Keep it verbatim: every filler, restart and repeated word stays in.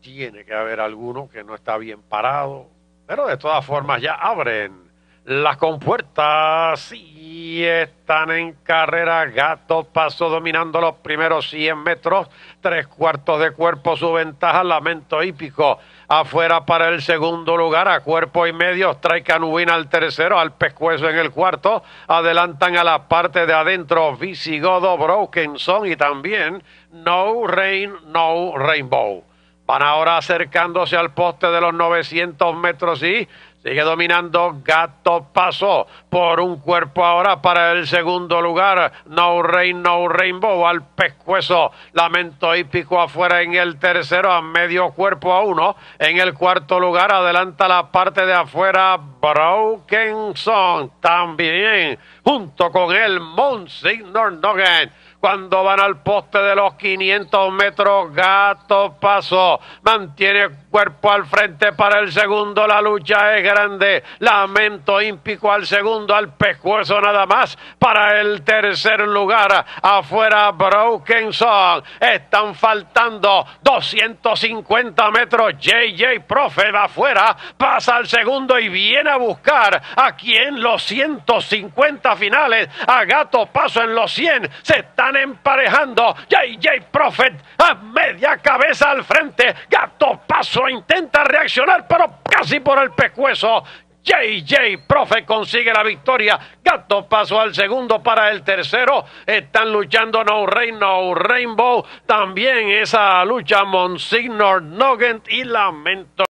tiene que haber alguno que no está bien parado, pero de todas formas ya abren las compuertas y están en carrera. Gato Paso dominando los primeros cien metros, tres cuartos de cuerpo su ventaja. Lamento Hípico afuera para el segundo lugar, a cuerpo y medio Strike and Win al tercero, al pescuezo en el cuarto. Adelantan a la parte de adentro Visigodo, Broken Song y también No Rain, No Rainbow. Van ahora acercándose al poste de los novecientos metros y sigue dominando Gato Paso por un cuerpo ahora para el segundo lugar. No Rain, No Rainbow al pescuezo. Lamento Hípico afuera en el tercero, a medio cuerpo a uno. En el cuarto lugar adelanta la parte de afuera Broken Song. También junto con el Monsignor Noggin. Cuando van al poste de los quinientos metros, Gato Paso mantiene cuerpo al frente para el segundo. La lucha es grande. Lamento Hípico al segundo, al pescuezo nada más para el tercer lugar. Afuera Broken Song. Están faltando doscientos cincuenta metros. J J Prophet afuera, pasa al segundo y viene a buscar aquí en los ciento cincuenta finales a Gato Paso en los cien. Se están emparejando. J J Prophet a media cabeza al frente. Gato Paso intenta reaccionar, pero casi por el pescuezo. J J Prophet consigue la victoria. Gato Paso al segundo para el tercero. Están luchando No Rain, No Rainbow. También esa lucha Monsignor Noggin y Lamento